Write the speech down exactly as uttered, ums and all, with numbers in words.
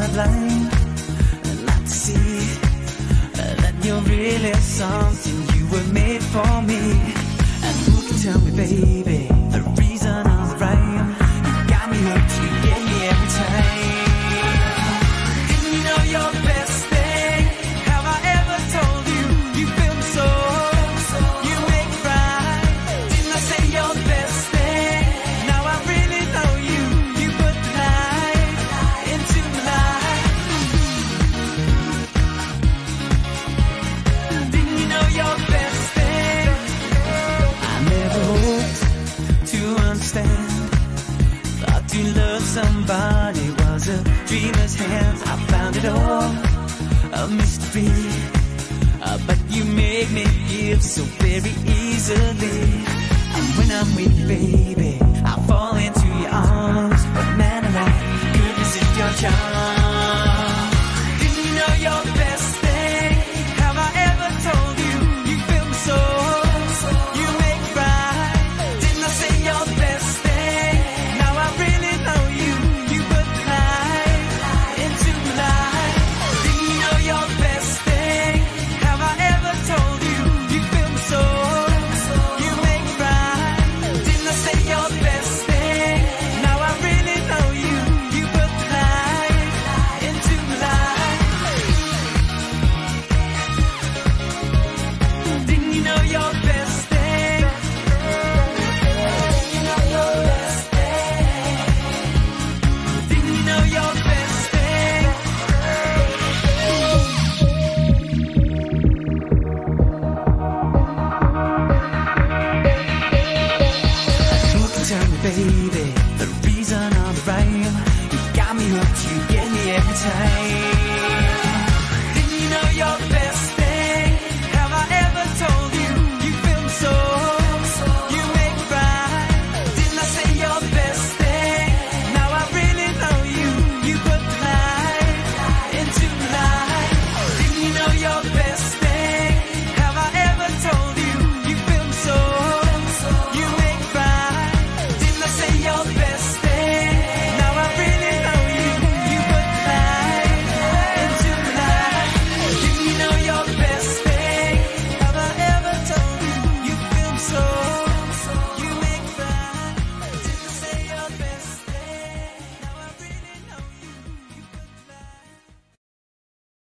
blind not to see that you're really something. You were made for me. And who can tell me, baby, the reason I'm right? You got me hooked, you get me every time. Didn't you know you're the best thing? Have I ever told you? You feel me so, you make me right. Didn't I say you're the best thing? Now I really know you. You put the light into my life. Didn't you know you're the best thing? I never hoped to understand. Thought to love somebody was a dreamer's hands. I found it all a mystery, uh, but you made me give so very easily. And when I'm with you, baby, I fall into your arms. But man alive, could resist your charm. Didn't you know you're the best thing? Have I ever told you? You feel me so, you make me right. Didn't I say you're the best thing? Now I really know you. You put the light into my life. Didn't you know you're the best thing? Have I ever told you? You feel me so, you make me right. Didn't I say you're the best thing? Now I really know you. You put the light into my life. Didn't you know you're the best thing? Didn't you know you're the best thing? Didn't you know you're the best thing? Who can tell me, baby, the reason I'm right? You got me hooked, you get me every time.